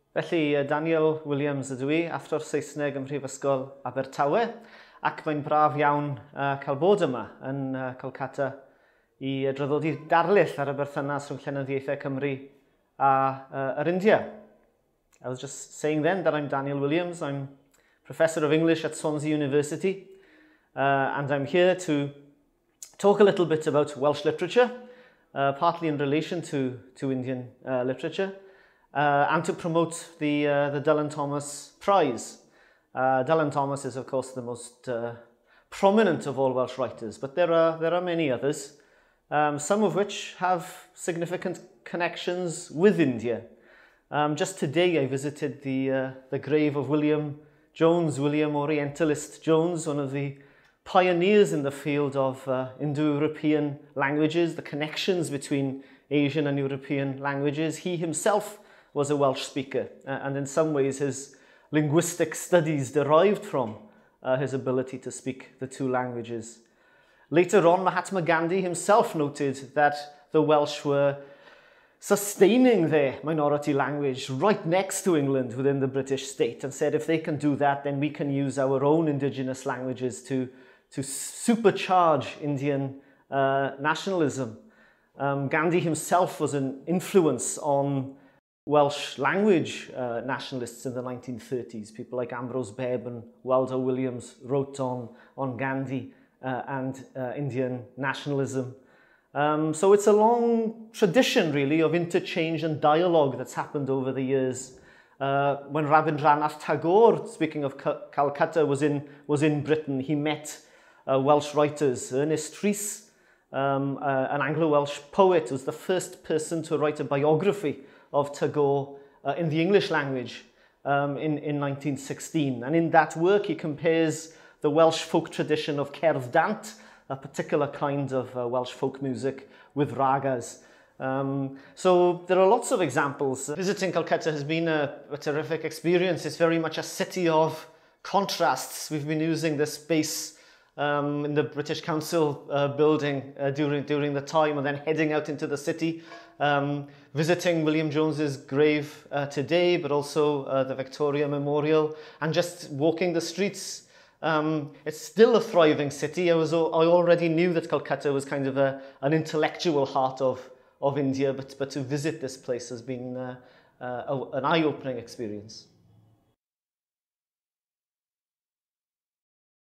Felly, Daniel Williams ydw i, Athro'r Saesneg ym Mhrifysgol Abertawe, ac mae'n braf iawn cael bod yma yn Kolkata i draddodi darlith ar y berthynas rhwng Llenyddiaethau Cymru a yr India. I was just saying then that I'm Daniel Williams. I'm Professor of English at Swansea University, and I'm here to talk a little bit about Welsh literature, partly in relation to Indian literature, and to promote the Dylan Thomas Prize. Dylan Thomas is, of course, the most prominent of all Welsh writers, but there are many others, some of which have significant connections with India. Just today I visited the grave of William Jones, William Orientalist Jones, one of the pioneers in the field of Indo-European languages, the connections between Asian and European languages. He himself was a Welsh speaker, and in some ways his linguistic studies derived from his ability to speak the two languages. Later on, Mahatma Gandhi himself noted that the Welsh were sustaining their minority language right next to England within the British state, and said if they can do that, then we can use our own indigenous languages to supercharge Indian nationalism. Gandhi himself was an influence on Welsh language nationalists in the 1930s. People like Ambrose Bebb and Waldo Williams wrote on Gandhi and Indian nationalism. So it's a long tradition, really, of interchange and dialogue that's happened over the years. When Rabindranath Tagore, speaking of Calcutta, was in Britain, he met Welsh writers. Ernest Rhys, an Anglo-Welsh poet, was the first person to write a biography of Tagore in the English language in 1916. And in that work, he compares the Welsh folk tradition of cerdd dant, a particular kind of Welsh folk music, with ragas. So there are lots of examples. Visiting Kolkata has been a terrific experience. It's very much a city of contrasts. We've been using this space in the British Council building during the time, and then heading out into the city, visiting William Jones's grave today, but also the Victoria Memorial, and just walking the streets. It's still a thriving city. I already knew that Kolkata was kind of an intellectual heart of India, but to visit this place has been an eye-opening experience.